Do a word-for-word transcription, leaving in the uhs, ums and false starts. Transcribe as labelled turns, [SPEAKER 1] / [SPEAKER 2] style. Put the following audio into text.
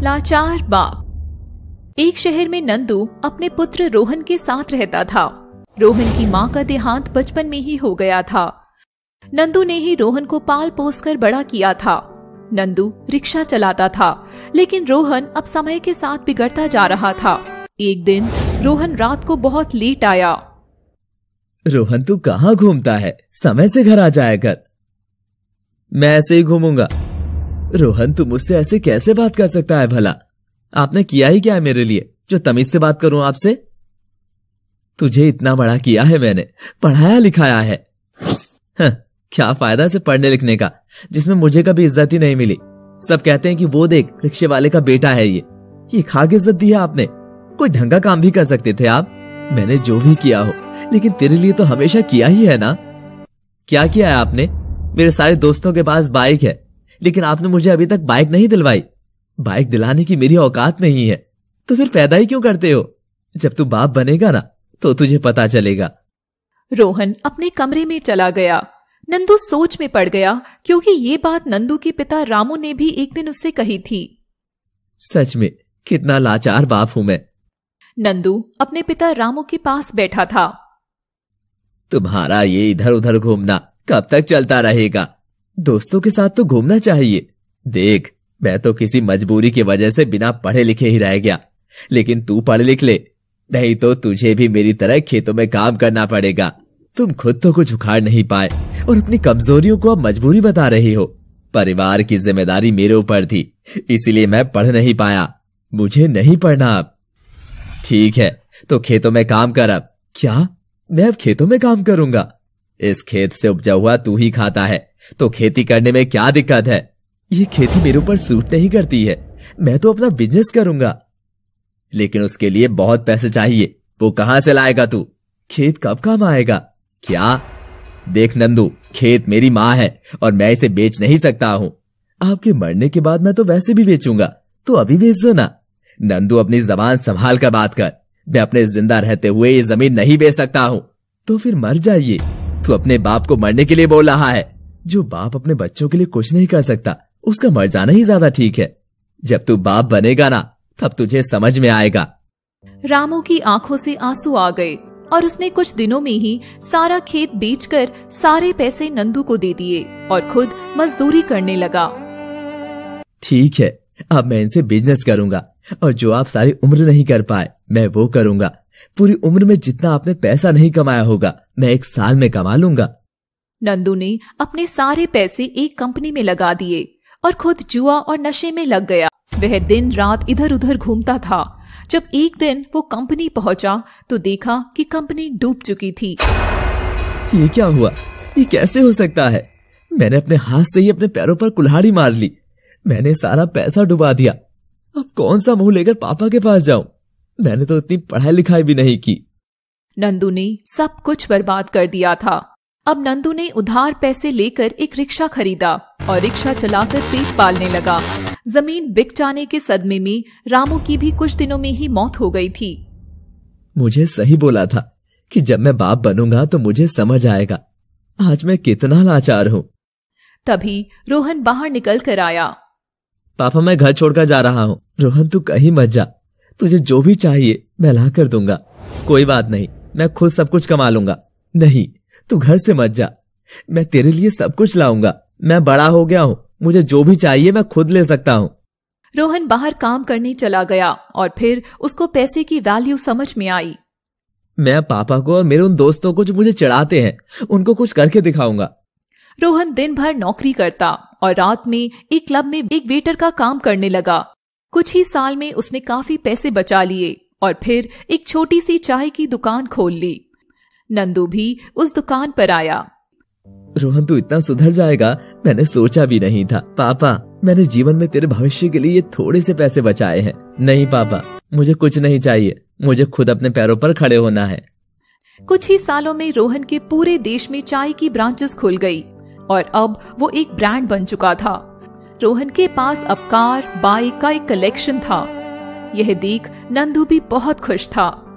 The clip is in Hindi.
[SPEAKER 1] लाचार बाप। एक शहर में नंदू अपने पुत्र रोहन के साथ रहता था। रोहन की माँ का देहांत बचपन में ही हो गया था। नंदू ने ही रोहन को पाल पोस कर बड़ा किया था। नंदू रिक्शा चलाता था, लेकिन रोहन अब समय के साथ बिगड़ता जा रहा था। एक दिन रोहन रात को बहुत लेट आया।
[SPEAKER 2] रोहन तू कहाँ घूमता है? समय से घर आ जाया कर। मैं ऐसे ही घूमूंगा। रोहन तू मुझसे ऐसे कैसे बात कर सकता है भला? आपने किया ही क्या है मेरे लिए जो तमीज से बात करूं आपसे? तुझे इतना बड़ा किया है मैंने, पढ़ाया लिखाया है। हाँ, क्या फायदा से पढ़ने लिखने का जिसमें मुझे कभी इज्जत ही नहीं मिली। सब कहते हैं कि वो देख रिक्शे वाले का बेटा है ये ये खा के इज्जत दी है आपने। कोई ढंग का काम भी कर सकते थे आप। मैंने जो भी किया हो, लेकिन तेरे लिए तो हमेशा किया ही है ना। क्या किया है आपने? मेरे सारे दोस्तों के पास बाइक है, लेकिन आपने मुझे अभी तक बाइक नहीं दिलवाई। बाइक दिलाने की मेरी औकात नहीं है, तो फिर पैदा ही क्यों करते हो? जब तू बाप बनेगा ना तो तुझे पता चलेगा।
[SPEAKER 1] रोहन अपने कमरे में चला गया। नंदू सोच में पड़ गया, क्योंकि ये बात नंदू के पिता रामू ने भी एक दिन उससे कही थी।
[SPEAKER 2] सच में कितना लाचार बाप हूं मैं।
[SPEAKER 1] नंदू अपने पिता रामू के पास बैठा था।
[SPEAKER 2] तुम्हारा ये इधर उधर घूमना कब तक चलता रहेगा? दोस्तों के साथ तो घूमना चाहिए। देख, मैं तो किसी मजबूरी की वजह से बिना पढ़े लिखे ही रह गया, लेकिन तू पढ़ लिख ले, नहीं तो तुझे भी मेरी तरह खेतों में काम करना पड़ेगा। तुम खुद तो कुछ उखाड़ नहीं पाए और अपनी कमजोरियों को अब मजबूरी बता रही हो। परिवार की जिम्मेदारी मेरे ऊपर थी, इसीलिए मैं पढ़ नहीं पाया। मुझे नहीं पढ़ना अब। ठीक है, तो खेतों में काम कर अब। क्या? मैं अब खेतों में काम करूंगा? इस खेत से उपजा हुआ तू ही खाता है, तो खेती करने में क्या दिक्कत है? ये खेती मेरे ऊपर सूट नहीं करती है। मैं तो अपना बिजनेस करूंगा, लेकिन उसके लिए बहुत पैसे चाहिए। वो कहां से लाएगा तू? खेत कब काम आएगा? क्या? देख नंदू, खेत मेरी माँ है और मैं इसे बेच नहीं सकता हूं। आपके मरने के बाद मैं तो वैसे भी बेचूंगा, तो अभी बेच दो ना। नंदू, अपनी जबान संभाल कर बात कर। मैं अपने जिंदा रहते हुए ये जमीन नहीं बेच सकता हूं। तो फिर मर जाइए। तू अपने बाप को मरने के लिए बोल रहा है। जो बाप अपने बच्चों के लिए कुछ नहीं कर सकता, उसका मर जाना ही ज्यादा ठीक है। जब तू बाप बनेगा ना, तब तुझे समझ में आएगा।
[SPEAKER 1] रामू की आंखों से आंसू आ गए और उसने कुछ दिनों में ही सारा खेत बेचकर सारे पैसे नंदू को दे दिए और खुद मजदूरी करने लगा।
[SPEAKER 2] ठीक है, अब मैं इनसे बिजनेस करूंगा और जो आप सारी उम्र नहीं कर पाए मैं वो करूंगा। पूरी उम्र में जितना आपने पैसा नहीं कमाया होगा, मैं एक साल में कमा लूंगा।
[SPEAKER 1] नंदू ने अपने सारे पैसे एक कंपनी में लगा दिए और खुद जुआ और नशे में लग गया। वह दिन रात इधर उधर घूमता था। जब एक दिन वो कंपनी पहुंचा तो देखा कि कंपनी डूब चुकी थी।
[SPEAKER 2] ये क्या हुआ? ये कैसे हो सकता है? मैंने अपने हाथ से ही अपने पैरों पर कुल्हाड़ी मार ली। मैंने सारा पैसा डुबा दिया। अब कौन सा मुंह लेकर पापा के पास जाऊं? मैंने तो इतनी पढ़ाई लिखाई भी नहीं की।
[SPEAKER 1] नंदू ने सब कुछ बर्बाद कर दिया था। अब नंदू ने उधार पैसे लेकर एक रिक्शा खरीदा और रिक्शा चलाकर पेट पालने लगा। जमीन बिक जाने के सदमे में रामू की भी कुछ दिनों में ही मौत हो गई थी।
[SPEAKER 2] मुझे सही बोला था कि जब मैं बाप बनूंगा तो मुझे समझ आएगा। आज मैं कितना लाचार हूँ।
[SPEAKER 1] तभी रोहन बाहर निकल कर आया।
[SPEAKER 2] पापा, मैं घर छोड़कर जा रहा हूँ। रोहन, तू कहीं मत जा। तुझे जो भी चाहिए मैं ला कर दूंगा। कोई बात नहीं, मैं खुद सब कुछ कमा लूंगा। नहीं, तू घर से मत जा। मैं तेरे लिए सब कुछ लाऊंगा। मैं बड़ा हो गया हूँ, मुझे जो भी चाहिए मैं खुद ले सकता हूँ।
[SPEAKER 1] रोहन बाहर काम करने चला गया और फिर उसको पैसे की वैल्यू समझ में आई।
[SPEAKER 2] मैं पापा को और मेरे उन दोस्तों को जो मुझे चिढ़ाते हैं, उनको कुछ करके दिखाऊंगा।
[SPEAKER 1] रोहन दिन भर नौकरी करता और रात में एक क्लब में एक वेटर का काम करने लगा। कुछ ही साल में उसने काफी पैसे बचा लिए और फिर एक छोटी सी चाय की दुकान खोल ली। नंदू भी उस दुकान पर आया।
[SPEAKER 2] रोहन, तू इतना सुधर जाएगा मैंने सोचा भी नहीं था। पापा, मैंने जीवन में तेरे भविष्य के लिए थोड़े से पैसे बचाए हैं। नहीं पापा, मुझे कुछ नहीं चाहिए। मुझे खुद अपने पैरों पर खड़े होना है।
[SPEAKER 1] कुछ ही सालों में रोहन के पूरे देश में चाय की ब्रांचेस खुल गई और अब वो एक ब्रांड बन चुका था। रोहन के पास अब कार, बाइक का एक कलेक्शन था। यह देख नंदू भी बहुत खुश था।